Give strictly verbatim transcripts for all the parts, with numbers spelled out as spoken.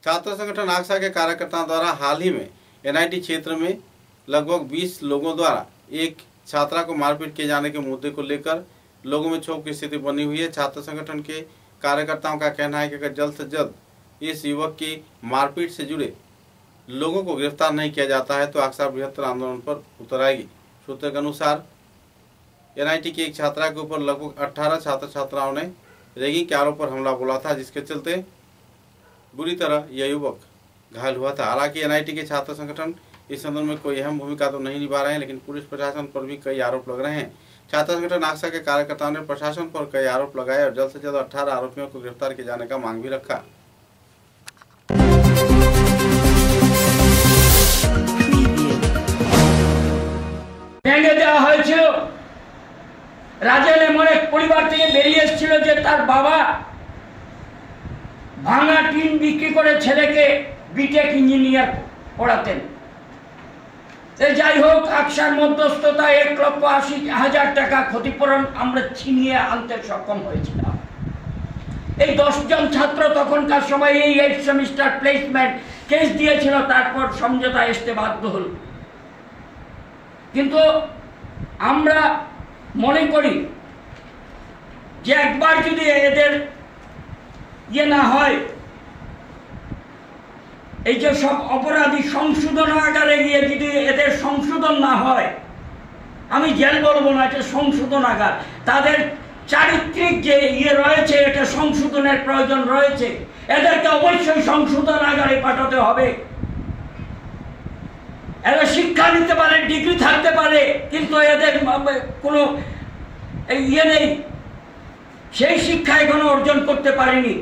छात्र संगठन आक्सा के कार्यकर्ताओं द्वारा हाल ही में एनआईटी क्षेत्र में लगभग बीस लोगों द्वारा एक छात्रा को मारपीट किए जाने के मुद्दे को लेकर लोगों में क्षोभ की स्थिति बनी हुई है। छात्र संगठन के कार्यकर्ताओं का कहना है कि अगर जल्द से जल्द इस युवक की मारपीट से जुड़े लोगों को गिरफ्तार नहीं किया जाता है तो आक्सा बृहत्तर आंदोलन पर उतर आएगी। सूत्रों के अनुसार एनआईटी की एक छात्रा के ऊपर लगभग अठारह छात्र छात्राओं ने रैगिंग के आरोप पर हमला बोला था, जिसके चलते बुरी तरह यह युवक घायल हुआ था। हालांकि एनआईटी के छात्र संगठन इस संदर्भ में कोई अहम भूमिका तो नहीं निभा रहे हैं, लेकिन पुलिस प्रशासन पर भी कई आरोप लग रहे हैं। छात्र संगठन आक्सा के कार्यकर्ताओं ने प्रशासन पर कई आरोप लगाए और जल्द से जल्द अठारह आरोपियों को गिरफ्तार किए जाने का मांग भी रखा। রাজেল এমন এক পরিবার থেকে বেরিয়ে এসেছিল যে তার বাবা ভাঙা টিন বিক্রি করে ছেলেকে বিটেক ইঞ্জিনিয়ার পড়াতেন। যাই হোক, আকসার মধ্যস্থতা এক লক্ষ আশি হাজার টাকা ক্ষতিপূরণ আমরা ছিনিয়ে আনতে সক্ষম হয়েছিলাম। এই দশ জন ছাত্র তখনকার সময় এই এইট সেমিস্টার প্লেসমেন্ট কেস দিয়েছিল, তারপর সমঝোতা আসতে বাধ্য হল। কিন্তু আমরা মনে করি যে একবার যদি এদের ইয়ে না হয়, এই যে সব অপরাধী সংশোধনাগারে গিয়ে যদি এদের সংশোধন না হয়, আমি জেল বলবো না, এটা সংশোধনাগার, তাদের চারিত্রিক যে ইয়ে রয়েছে এটা সংশোধনের প্রয়োজন রয়েছে, এদেরকে অবশ্যই সংশোধনাগারে পাঠাতে হবে। এরা শিক্ষা নিতে পারে, ডিগ্রি থাকতে পারে, কিন্তু এদের কোনো ইয়ে নেই, সেই শিক্ষা এখনো অর্জন করতে পারেনি।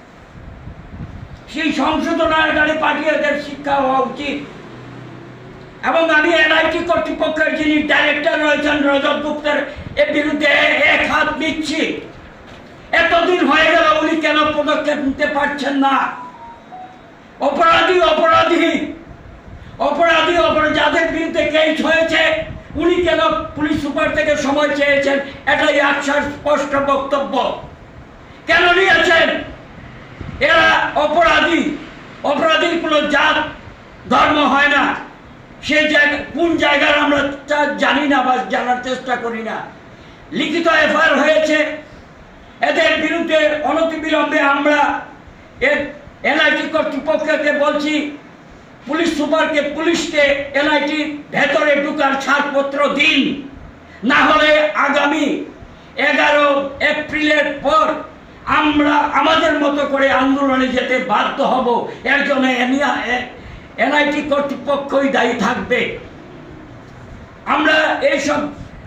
সেই সংশোধনাগারে পাঠিয়ে এদের শিক্ষা হওয়া উচিত। এবং আমি এনআইটি কর্তৃপক্ষের যিনি ডাইরেক্টর রয়েছেন রজত গুপ্তের এর বিরুদ্ধে এক হাত নিচ্ছি। এতদিন হয়ে গেল, উনি কেন পদক্ষেপ নিতে পারছেন না? অপরাধী অপরাধী অপরাধী অপরাধী যাদের বিরুদ্ধে কেস হয়েছে, উনি কেন পুলিশ সুপার থেকে সময় চেয়েছেন? এটাই আকসার স্পষ্ট বক্তব্য। কেন নিয়েছেন? এরা অপরাধী, অপরাধীর কোনো জাত ধর্ম হয় না। সেই জায়গা কোন জায়গার আমরা জানি না বা জানার চেষ্টা করি না। লিখিত এফআইআর হয়েছে, এদের বিরুদ্ধে অনতিবিলম্বে আমরা এনআইটি কর্তৃপক্ষকে বলছি, পুলিশ সুপারকে পুলিশকে এনআইটি ভেতরে ঢুকার ছাড়পত্র দিন, না হলে আগামী এগারো এপ্রিলের পর আমরা আমাদের মতো করে আন্দোলনে যেতে বাধ্য হব। এর জন্য এনআইটি কর্তৃপক্ষই দায়ী থাকবে। আমরা এইসব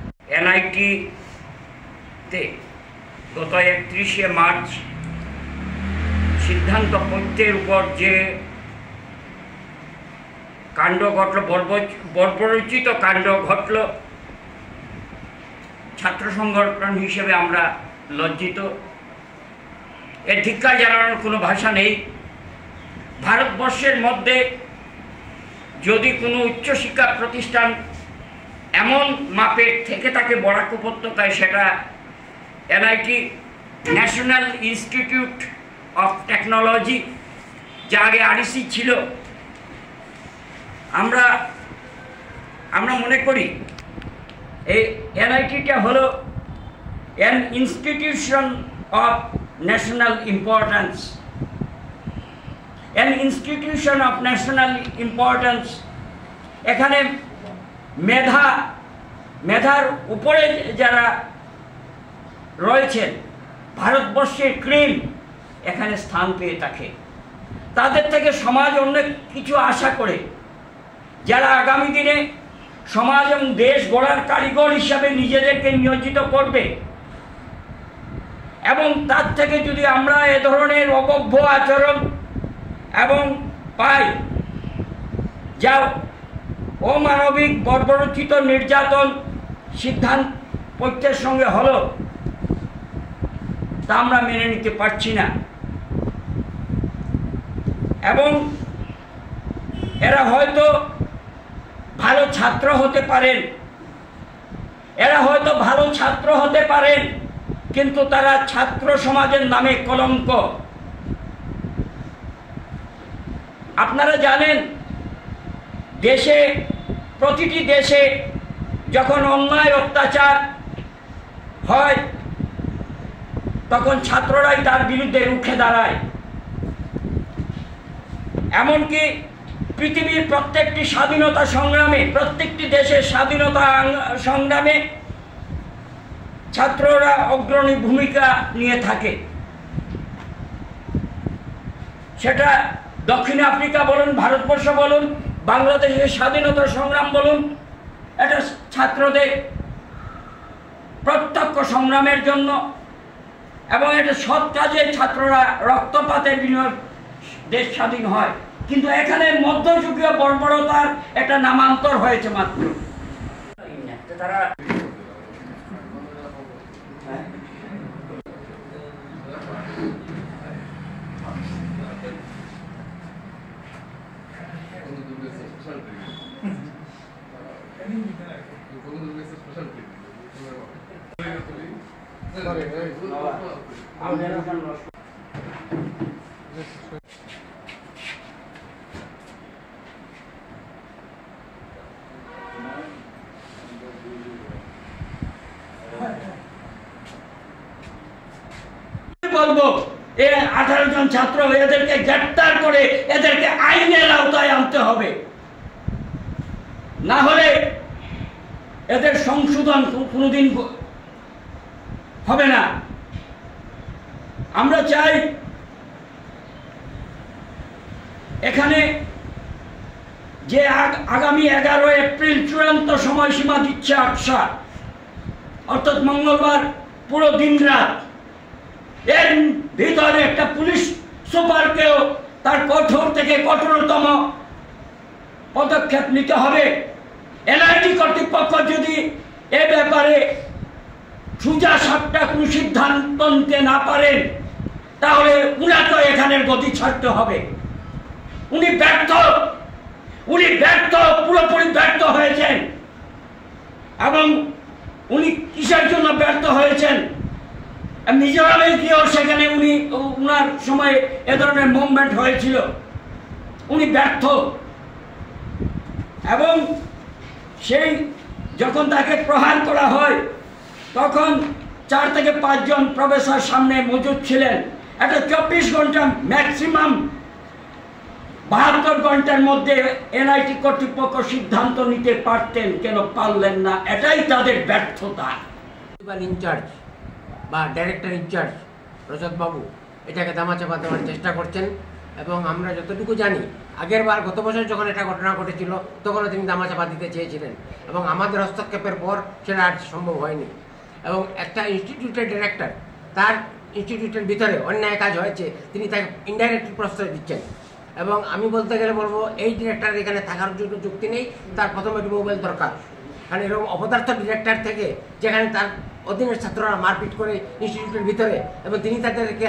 এনআইটিতে গত একত্রিশে মার্চ সিদ্ধান্ত পত্রের উপর যে কাণ্ড ঘটল, বর্বরোচিত কাণ্ড ঘটল, ছাত্র সংগঠন হিসেবে আমরা লজ্জিত। এর ধিক্কার জানানোর কোনো ভাষা নেই। ভারতবর্ষের মধ্যে যদি কোনো উচ্চশিক্ষা প্রতিষ্ঠান এমন মাপের থেকে থাকে বরাক উপত্যকায়, সেটা NIT, national institute of technology, যা আগে আরইসি ছিল। আমরা আমরা মনে করি এই এনআইটিটা হলো an institution of national importance. An institution of national importance. এখানে মেধা মেধার উপরে যারা রয়েছেন, ভারতবর্ষের ক্রিম এখানে স্থান পেয়ে থাকে। তাদের থেকে সমাজ অনেক কিছু আশা করে, যারা আগামী দিনে সমাজ এবং দেশ গড়ার কারিগর হিসাবে নিজেদেরকে নিয়োজিত করবে। এবং তার থেকে যদি আমরা এ ধরনের অবজ্ঞ আচরণ এবং পাই, যা অমানবিক বর্বরোচিত নির্যাতন সিদ্ধান্ত পত্রের সঙ্গে হলো, তা আমরা মেনে নিতে পারছি না। এবং এরা হয়তো ভালো ছাত্র হতে পারেন, এরা হয়তো ভালো ছাত্র হতে পারেন, কিন্তু তারা ছাত্র সমাজের নামে কলঙ্ক। আপনারা জানেন দেশে প্রতিটি দেশে যখন অন্যায় অত্যাচার হয় তখন ছাত্ররাই তার বিরুদ্ধে রুখে দাঁড়ায়। এমনকি পৃথিবীর প্রত্যেকটি স্বাধীনতা সংগ্রামে, প্রত্যেকটি দেশের স্বাধীনতা সংগ্রামে ছাত্ররা অগ্রণী ভূমিকা নিয়ে থাকে। সেটা দক্ষিণ আফ্রিকা বলুন, ভারতবর্ষ বলুন, বাংলাদেশের স্বাধীনতা সংগ্রাম বলুন, এটা ছাত্রদের প্রত্যক্ষ সংগ্রামের জন্য এবং এটা সৎ কাজে ছাত্ররা রক্তপাতের বিনিময়ে দেশ স্বাধীন হয়। কিন্তু এখানে মধ্যযুগীয় বর্বরতার একটা নামান্তর হয়েছে মাত্র। তারা বলবো এই আঠারো জন ছাত্র এদেরকে গ্রেফতার করে এদেরকে আইনের আওতায় আনতে হবে, না হলে এদের সংশোধন কোনোদিন হবে না। আমরা চাই এখানে যে আগামী এগারো এপ্রিল চূড়ান্ত সময়সীমা দিচ্ছে আকসা, অর্থাৎ মঙ্গলবার পুরো দিন রাত, এর ভিতরে একটা পুলিশ সুপারকেও তার কঠোর থেকে কঠোরতম পদক্ষেপ নিতে হবে। এনআইটি কর্তৃপক্ষ যদি এ ব্যাপারে সুজা সাপটা কোনো সিদ্ধান্ত নিতে না পারেন তাহলে উনাকে এখানের গতি ছাড়তে হবে। উনি ব্যর্থ, উনি ব্যর্থ, পুরোপুরি ব্যর্থ হয়েছেন। এবং উনি কিসের জন্য ব্যর্থ হয়েছেন? মিজোরামে গিয়েও সেখানে উনি উনার সময় এ ধরনের মুভমেন্ট হয়েছিল। উনি ব্যর্থ। এবং সেই যখন তাকে প্রহার করা হয় তখন চার থেকে পাঁচজন প্রফেসর সামনে মজুদ ছিলেন। একটা চব্বিশ ঘন্টা ম্যাক্সিমাম বাহাত্তর ঘন্টার মধ্যে এনআইটি কর্তৃপক্ষ সিদ্ধান্ত নিতে পারতেন, কেন পারলেন না? এটাই তাদের ব্যর্থতা। ইনচার্জ বা ডাইরেক্টর ইনচার্জ রজতবাবু এটাকে দামাচাপা দেওয়ার চেষ্টা করছেন এবং আমরা যতটুকু জানি আগের বার গত বছর যখন এটা ঘটনা ঘটেছিল তখনও তিনি দামাচাপা দিতে চেয়েছিলেন এবং আমাদের হস্তক্ষেপের পর সেটা আর সম্ভব হয়নি। এবং একটা ইনস্টিটিউটের ডিরেক্টর, তার ইনস্টিটিউটের ভিতরে অন্যায় কাজ হয়েছে, তিনি তাকে ইনডাইরেক্টলি প্রশ্রয় দিচ্ছেন। এবং আমি বলতে গেলে বলবো এই ডিরেক্টর এখানে থাকার জন্য যুক্তি নেই, তার প্রথমে একটি মোবাইল দরকার। কারণ এরকম অপদার্থ ডিরেক্টর থেকে যেখানে তার অধীনের ছাত্ররা মারপিট করে ইনস্টিটিউটের ভিতরে এবং তিনি তাদেরকে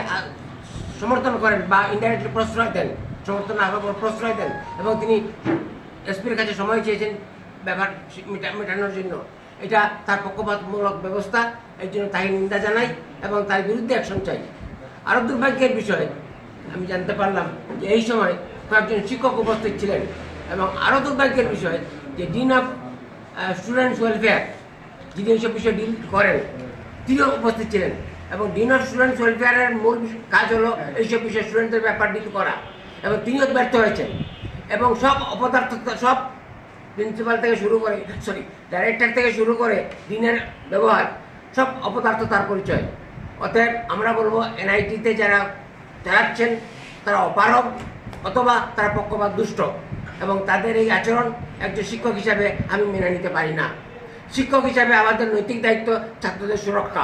সমর্থন করেন বা ইনডাইরেক্টলি প্রশ্রয় দেন, সমর্থন আগার পর প্রশ্রয় দেন এবং তিনি এসপির কাছে সময় চেয়েছেন ব্যাপার মেটানোর জন্য। এটা তার পক্ষপাতমূলক ব্যবস্থা, এর জন্য তাকে নিন্দা জানাই এবং তার বিরুদ্ধে অ্যাকশন চাই। আরও দুর্ভাগ্যের বিষয় আমি জানতে পারলাম যে এই সময় কয়েকজন শিক্ষক উপস্থিত ছিলেন এবং আরও দুর্ভাগ্যের বিষয় যে ডিন অফ স্টুডেন্টস ওয়েলফেয়ার, যিনি এইসব বিষয় ডিল করেন, তিনিও উপস্থিত ছিলেন। এবং ডিন অফ স্টুডেন্টস ওয়েলফেয়ারের মূল কাজ হলো এইসব বিষয়ে স্টুডেন্টদের ব্যাপার ডিল করা এবং তিনিও ব্যর্থ হয়েছেন। এবং সব অপদার্থ, সব প্রিন্সিপাল থেকে শুরু করে, সরি ডাইরেক্টর থেকে শুরু করে ডিনের ব্যবহার, সব অপদার্থ তার পরিচয়। অতএব আমরা বলবো এনআইটিতে যারা চালাচ্ছেন তারা অপারগ অথবা তারা পক্ষপাত দুষ্ট এবং তাদের এই আচরণ একজন শিক্ষক হিসাবে আমি মেনে নিতে পারি না। শিক্ষক হিসাবে আমাদের নৈতিক দায়িত্ব ছাত্রদের সুরক্ষা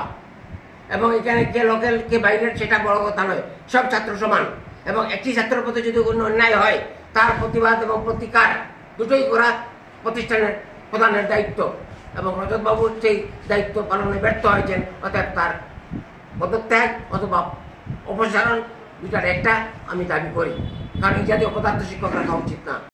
এবং এখানে কে লোকাল কে বাইরের সেটা বড় কথা নয়, সব ছাত্র সমান এবং একটি ছাত্রের প্রতি যদি কোনো অন্যায় হয় তার প্রতিবাদ এবং প্রতিকার দুটোই করা প্রতিষ্ঠানের প্রধানের দায়িত্ব এবং রজতবাবু সেই দায়িত্ব পালনে ব্যর্থ হয়েছেন। অর্থাৎ তার পদত্যাগ অথবা অপসারণ দুটার একটা আমি দাবি করি, কারণ এই জাতীয় অপদার্থ শিক্ষক রাখা উচিত না।